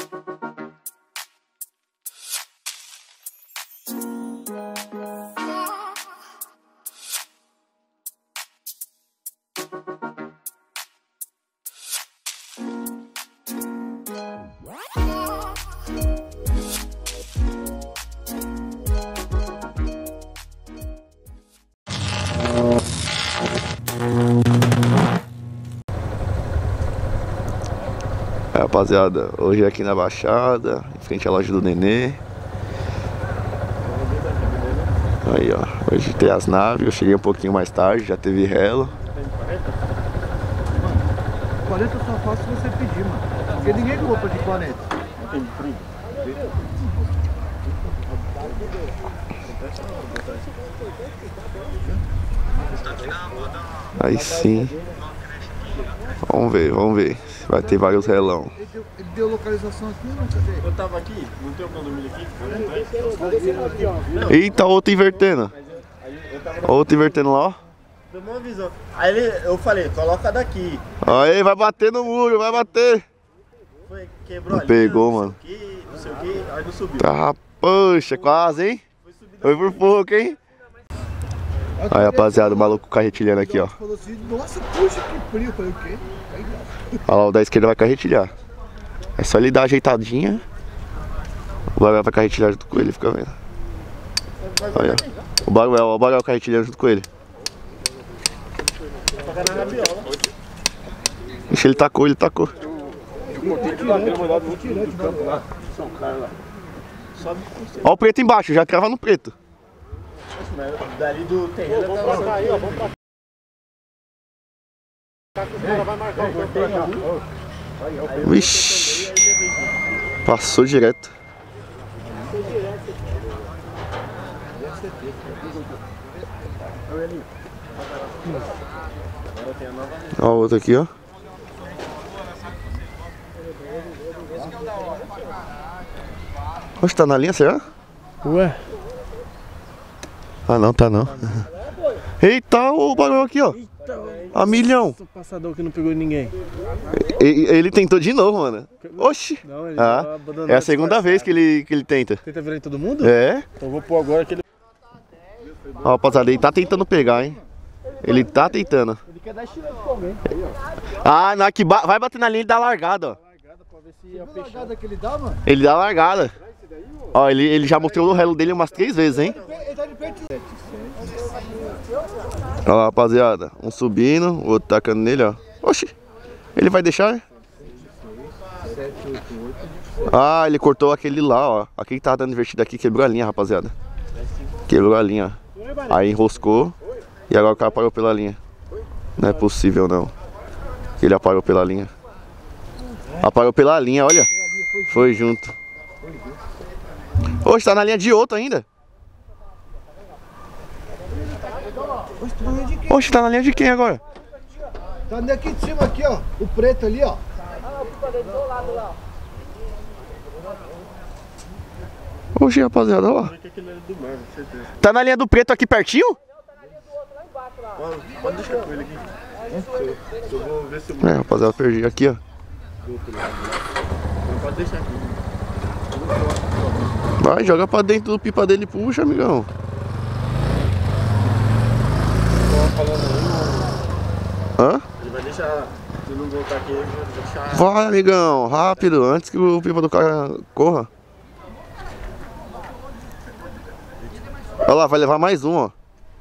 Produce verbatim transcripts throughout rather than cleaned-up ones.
É, rapaziada, hoje aqui na Baixada, em frente à loja do Nenê. Aí, ó, hoje tem as naves, eu cheguei um pouquinho mais tarde, já teve relo. quarenta eu só faço se você pedir, mano. Porque ninguém compra de quarenta. Não tem frio. Aí sim. Vamos ver, vamos ver. Vai ter vários relão. Ele deu, ele deu localização aqui, não sei. Eu tava aqui, não tem o condomínio aqui? Eita, outro invertendo. Outro invertendo lá, ó. Tomou uma visão. Aí ele, eu falei, coloca daqui. Aí, vai bater no muro, vai bater. Foi, quebrou Não ali, pegou, não mano. sei o que, não sei o que, aí não subiu. Tá, poxa, quase, hein? Foi por pouco, hein? Aí, rapaziada, o maluco carretilhando aqui, ó. Falou assim, nossa, puxa, que frio. Eu falei, o quê? Olha lá, o da esquerda vai carretilhar. É só ele dar uma ajeitadinha. O Baguel vai carretilhar junto com ele, fica vendo. Olha, o Baguel, o Baguel carretilhando junto com ele. Ixi, ele tacou, ele tacou. Olha o preto embaixo, já crava no preto. Dali do terreno eu tava aí, ó, vamos pra Vixe, passou direto. Ó o outro aqui, ó. Oxe, tá na linha, será? Ué? Ah não, tá não. Eita, o barulho aqui, ó. A milhão. O passador que não pegou ninguém. Ele, ele tentou de novo, mano. Oxi. Não, ele Ah, já abandonou é a segunda vez que ele, que ele tenta. Tenta virar em todo mundo? É. Então eu vou pôr agora que ele... Ó, rapaziada, ele tá tentando pegar, hein. Ele tá tentando. Ele quer dar estilo com alguém. Ah, na que ba... vai bater na linha e dá largada, ó. Largada pra ver se Viu é a o peixe. largada que ele dá, mano? Ele dá largada. Ó, ele, ele já mostrou o relo dele umas três vezes, hein. Ele tá de perto. Ó lá, rapaziada, um subindo, o outro tacando nele, ó. Oxi, ele vai deixar? Ah, ele cortou aquele lá, ó. Aquele que tava dando invertido aqui, quebrou a linha, rapaziada. Quebrou a linha. Aí enroscou e agora o cara parou pela linha. Não é possível, não. Ele apagou pela linha. Apagou pela linha, olha. Foi junto. Oxe, tá na linha de outro ainda. Oxe, tá na linha de quem agora? Tá aqui de cima, aqui, ó. O preto ali, ó. Oxe, rapaziada, ó. Tá na linha do preto aqui pertinho? Pode deixar com ele aqui. Eu vou ver se eu É, rapaziada, perdi aqui, ó. pode deixar aqui. Vai, joga pra dentro do pipa dele e puxa, amigão. Hã? Ele vai deixar, se não voltar aqui, ele vai deixar... Vai, amigão, rápido, antes que o pipa do cara corra. Olha lá, vai levar mais um, ó.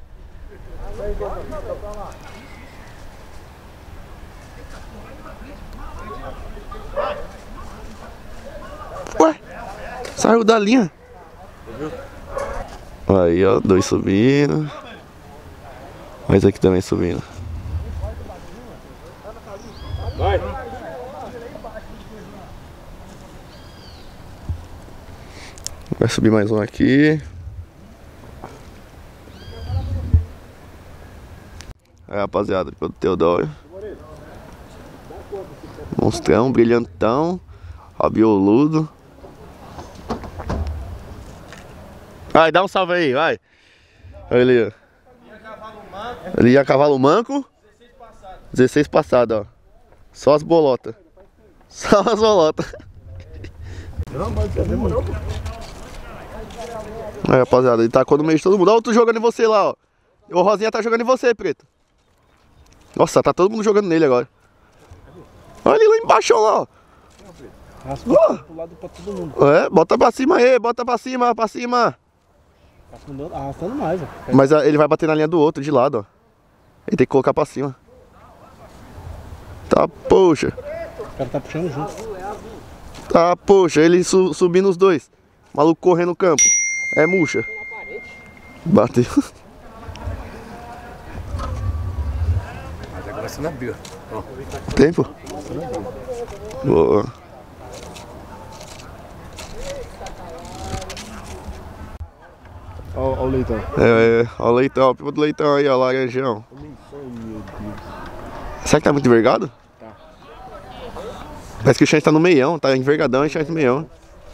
Ué, saiu da linha. Aí, ó, dois subindo. Mais aqui também subindo. Vai! Vai subir mais um aqui. Aí, rapaziada, pelo Teodoro. Monstrão, brilhantão. Rabioludo. Vai, dá um salve aí, vai. Olha ali, ó. Ali a cavalo manco. dezesseis passado, ó. Só as bolotas. Só as bolotas. Não, mas demorou. Aí, rapaziada, ele tacou no meio de todo mundo. Olha outro jogando em você lá, ó. O Rosinha tá jogando em você, Preto. Nossa, tá todo mundo jogando nele agora. Olha ele lá embaixo, lá, ó. Raspa oh. pro lado pra todo mundo. É, bota pra cima aí, bota pra cima, pra cima. Arrastando mais, ó. Mas a, ele vai bater na linha do outro, de lado, ó. Ele tem que colocar pra cima. Tá, poxa. O cara tá puxando junto. Tá, poxa, ele su, subindo os dois. Maluco correndo no campo. É murcha. Bateu. Mas agora você não abriu. Ó. Tempo? Boa. Ó, ó o leitão. É, é, ó o leitão, ó o pipo do leitão aí, ó, laranjão. Será que tá muito envergado? Tá. Parece que o chão tá no meião, tá envergadão e chão no meião.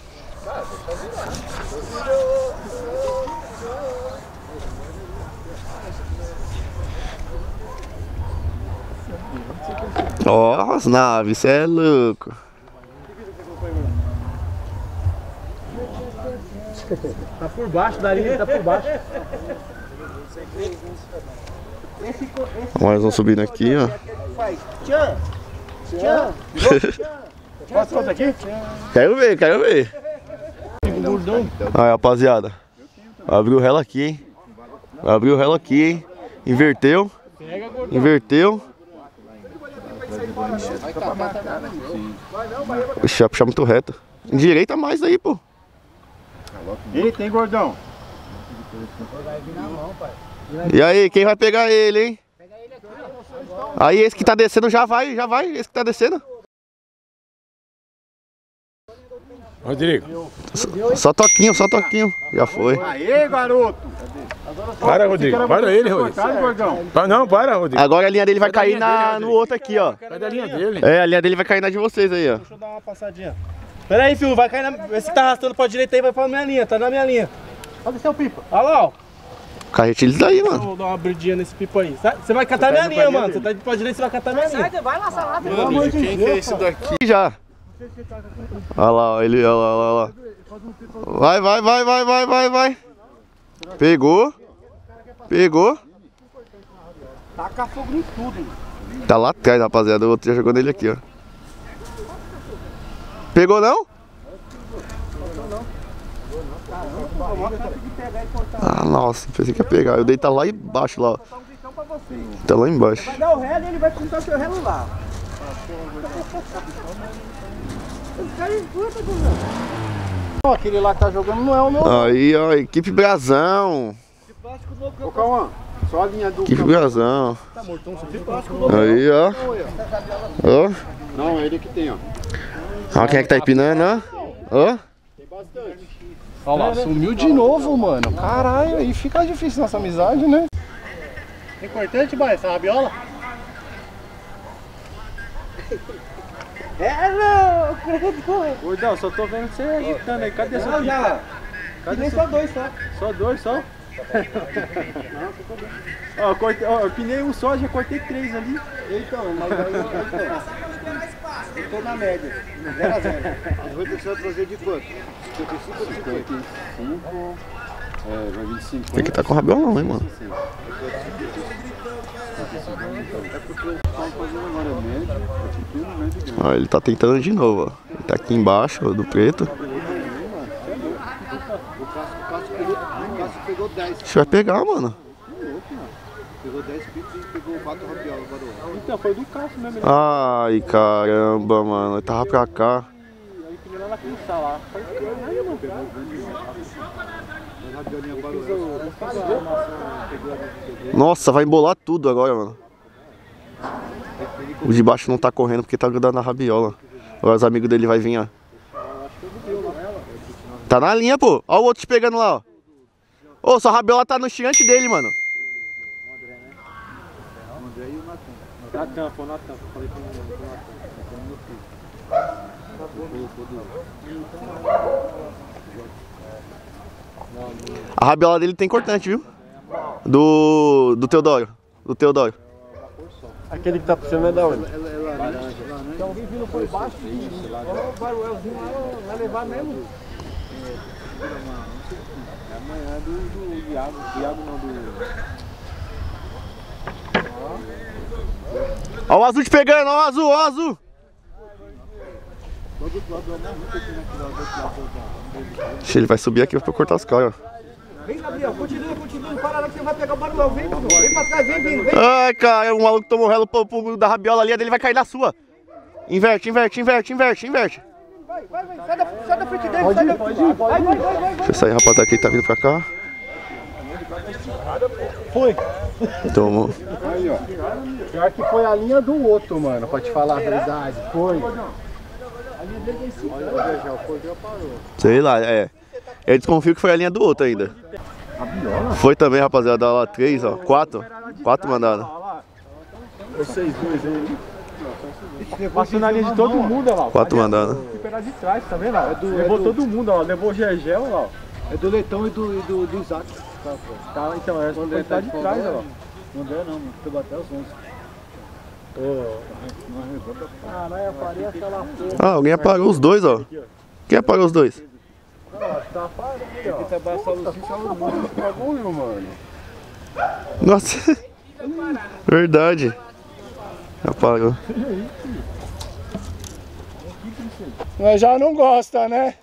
Ó, as naves, cê é louco. Tá por baixo da linha, tá por baixo. Mais um subindo aqui, ó. Tchan! Tchan! Posso contar aqui? Quero ver, quero ver. Aí, rapaziada. Abriu o relo aqui, hein? Abriu o relo aqui, hein? Inverteu. Inverteu. Ixi, vai puxar muito reto. Endireita mais aí, pô. Ele tem, gordão. E aí, quem vai pegar ele, hein? Aí, esse que tá descendo já vai, já vai. Esse que tá descendo. Rodrigo. Só, só toquinho, só toquinho. Já foi. Aê, garoto. Para, Rodrigo. Para ele, Rodrigo. Para, não, para, Rodrigo. Agora a linha dele vai cair na, no outro aqui, ó. Cadê a linha dele? É, a linha dele vai cair na de vocês aí, ó. Deixa eu dar uma passadinha. Pera aí, filho, vai cair na... Esse que tá arrastando pra direita aí vai pra minha linha, tá na minha linha. Olha o seu pipa. Olha lá, ó. Carrete eles daí, mano. Vou dar uma abridinha nesse pipa aí. Você vai catar minha linha, mano. Você tá de pra direita, você vai catar minha linha. Vai lá, salada. Pelo amor de Deus, quem é esse daqui? Já. Olha lá, ó, ele, olha lá, olha lá. Vai, vai, vai, vai, vai, vai, vai. Pegou. Pegou. Taca fogo em tudo. Tá lá atrás, rapaziada. O outro já jogou nele aqui, ó. Pegou não? Ah, nossa, pensei que ia pegar. Eu dei tá lá embaixo, lá, ó. Tá lá embaixo. Vai dar o relo e ele vai contar o seu relo lá. Aquele lá que tá jogando não é o meu. Aí, ó, equipe Brasão. Ô, Cauã, só a linha do... Equipe Brasão. Tá mortão, você fica. Aí, ó. Ó. Não, é ele que tem, ó. Ó quem é que tá empinando, ó. Ó. Tem bastante. Olha lá, sumiu de novo, mano. Caralho, aí fica difícil nossa amizade, né? É importante, boy, essa rabiola? É louco! Gordão, só tô vendo você agitando aí. Cadê seu Não, já. Cadê Nem seu... só dois, só. Só dois, só? Ó, eu, cortei, ó, eu pinei um só, já cortei três ali. Então, mas aí eu tô. Eu tô na média. zero a zero. As oito você vai trazer de quanto? cinquenta e cinco ou cinquenta? cinco. É, vai vinte e cinco. Tem que tá com rabiolão, hein, mano. É porque eu tava fazendo agora médio, é pequeno, médio e grande. Ó, ele tá tentando de novo, ó. Ele tá aqui embaixo, ó, do preto. O Cássio pegou, o Cássio pegou dez. Acho que vai pegar, mano. Pegou dez pitos e pegou quatro rabiolas. Então, foi do Cássio mesmo. Ele... Ai, caramba, mano. Ele tava pra cá. Aí pinei lá na crista lá. Aí, mano. Nossa, vai embolar tudo agora, mano. O de baixo não tá correndo porque tá grudado na rabiola. Agora os amigos dele vai vir, ó. Tá na linha, pô. Ó o outro te pegando lá, ó. Ô, sua rabiola tá no chiante dele, mano. Natan, foi o Natan. Falei com o Natan. A rabiola dele tem cortante, viu? Do. Do Teodoro. Do Teodoro. Aquele que tá puxando é da onde? Ela é laranja. Se alguém vindo por baixo, o baruelzinho vai levar mesmo. É amanhã do, do Iago, Iago não, do... Ó o azul te pegando, ó o azul, ó o azul. Ixi, ele vai subir aqui pra cortar os caras. Vem, Gabriel, continua, continua, não para não que você vai pegar o baruel. Vem, vem pra trás, vem, vem, vem. Ai, cara, o maluco tomou relo pro, pro, da rabiola ali, ele vai cair na sua. Inverte, inverte, inverte, inverte, inverte. Vai, vai, vai, sai da, sai da frente dele, sai da frente dele. Vai, vai, vai, vai. Deixa eu sair, rapaziada, que tá vindo pra cá. Foi. Tomou. Aí, ó. Pior que foi a linha do outro, mano, pra te falar a verdade. Foi. Olha, já o cordel parou. Sei lá, é. Eu desconfio que foi a linha do outro ainda. Foi também, rapaziada, lá três, ó. Quatro. Quatro mandadas. Vocês dois aí. Passou na linha de todo mundo, olha lá. Quatro mandadas. Fica de trás, tá vendo? É do, levou é do... todo mundo, ó. Levou o Gegel, ó. É do Leitão e do, e do, do Isaac. Tá, então, essa foi tá de trás, ó. Não deu não, mano. Pegou até os onze. Caralho, aparece aquela porra. Ah, alguém apagou os dois, ó. Quem apagou os dois? Tá parado, ó. Aqui tá baixando os cinco bagulho, mano. Nossa. Verdade. Apagou. Nós já não gosta, né?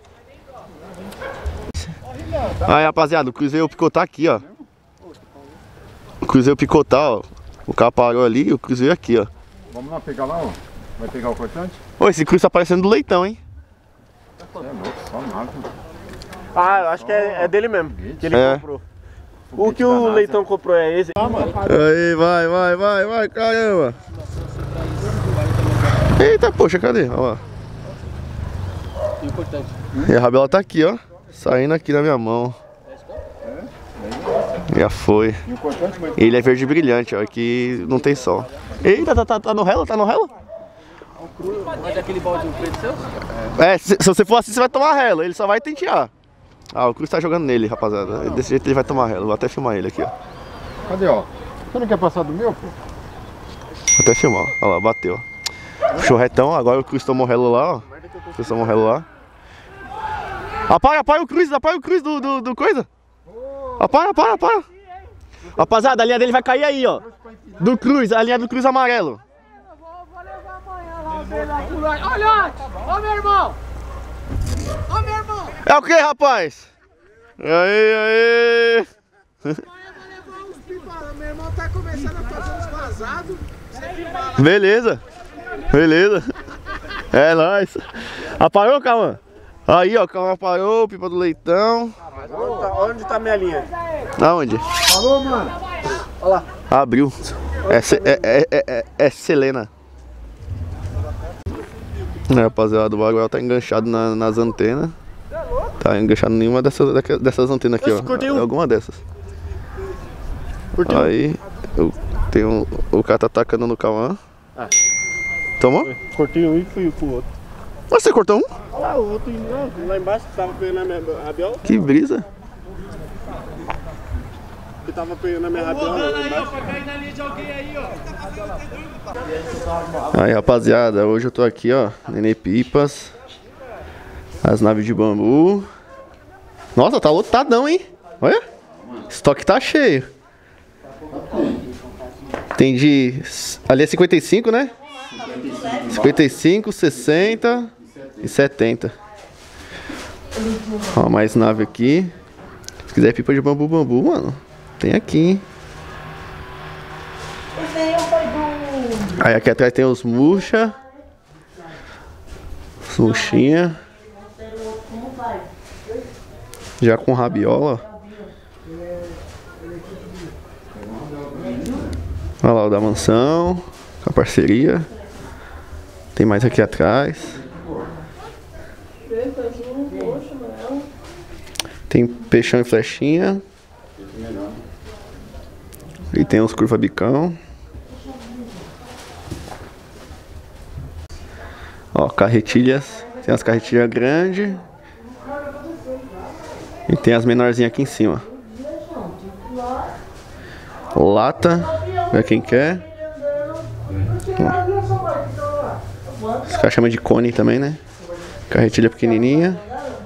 Aí, rapaziada, o Cruzeiro picotar aqui, ó. O Cruzeiro picotar, ó. O carro parou ali e o Cruzeiro aqui, ó. Vamos lá pegar lá, ó. Vai pegar o cortante? Ô, esse Cruzeiro tá parecendo do Leitão, hein? É louco, só nada. Ah, eu acho que é, é dele mesmo, que ele É. comprou. O que o Leitão comprou é esse? Ah, mano. Aí, vai, vai, vai, vai, caramba. Eita, poxa, cadê? Ó lá. E a rabela tá aqui, ó. Saindo aqui na minha mão. Já foi. Ele é verde brilhante, ó. Aqui não tem sol. Eita, tá, tá, tá no relo? Tá no relo? Mas aquele balde preto seu? É, se, se você for assim, você vai tomar relo. Ele só vai tentear. Ah, o Cruz tá jogando nele, rapaziada. Desse jeito ele vai tomar relo. Vou até filmar ele aqui, ó. Cadê, ó? Você não quer passar do meu, pô? Vou até filmar, ó. Olha lá, bateu. Puxou retão, agora o Cruz tomou relo lá, ó. O Cruz tomou relo lá. Apaga, apaga o Cruz, apaga o Cruz do, do, do coisa. Apaga, apaga, apaga. Rapaziada, a linha dele vai cair aí, ó. Do Cruz, a linha do Cruz amarelo. Vou levar amanhã lá. Olha! Ó, meu irmão! Ó, meu irmão! É o que, rapaz? Aí, aí. Amanhã vou levar uns pipa. Meu irmão tá começando a fazer uns vazados. Beleza. Beleza. É nóis. Apagou, Calma? Aí, ó, Calma apagou, pipa do Leitão. Onde tá, onde tá minha linha? Aonde? Falou, mano. Olha lá. Abriu. É, é, é, é, é, é Selena. É, rapaziada, o bagulho tá enganchado na, nas antenas. Tá enganchado em nenhuma dessas, dessas antenas aqui, ó. É alguma dessas. Aí, eu tenho. O cara tá atacando no Cauã. Ah. Tomou? Cortei um e fui pro outro. Mas você cortou um? Ah, o outro não, lá embaixo que tava pegando a minha rabiola. Que brisa. Que tava pegando a minha rabiola lá embaixo. Aí, rapaziada, hoje eu tô aqui, ó. Nenê Pipas. As naves de bambu. Nossa, tá lotadão, hein? Olha. Estoque tá cheio. Tem de... Ali é cinquenta e cinco, né? cinquenta e cinco, sessenta e setenta. Ó, mais nave aqui. Se quiser pipa de bambu, bambu, mano, tem aqui, hein? Aí aqui atrás tem os murcha. Os murchinha. Já com rabiola. Olha lá o da mansão. Com a parceria. Tem mais aqui atrás. Tem peixão e flechinha. E tem uns curva bicão. Ó, carretilhas. Tem as carretilhas grandes. E tem as menorzinhas aqui em cima. Lata, pra quem quer. Ó. Os caras chamam de cone também, né? Carretilha pequenininha.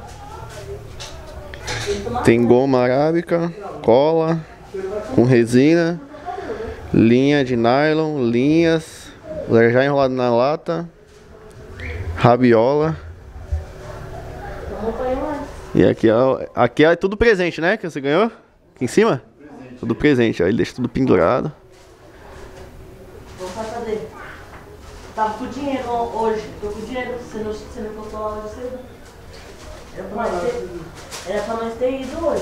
Tem goma arábica, cola, com resina, linha de nylon, linhas, já enrolado na lata, rabiola. E aqui, ó, aqui é tudo presente, né? Que você ganhou? Aqui em cima? Tudo presente, ó. Ele deixa tudo pendurado. Vamos pra cadê? Tava com dinheiro hoje. Tô com dinheiro. Você não, você não contou lá mais cedo? Era pra nós ter, era pra nós ter ido hoje.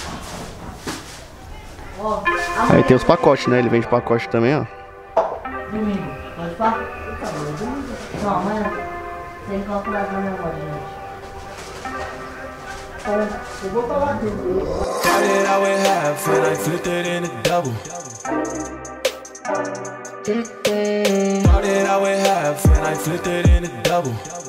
Ó, aí tem os pacotes, né? Ele vende pacote também, ó. Domingo. Pode falar? Não, amanhã. Tem que calcular na memória, gente. Eu vou falar aqui. Started out with half and I flipped it into double. Started out with half and I flipped it into double.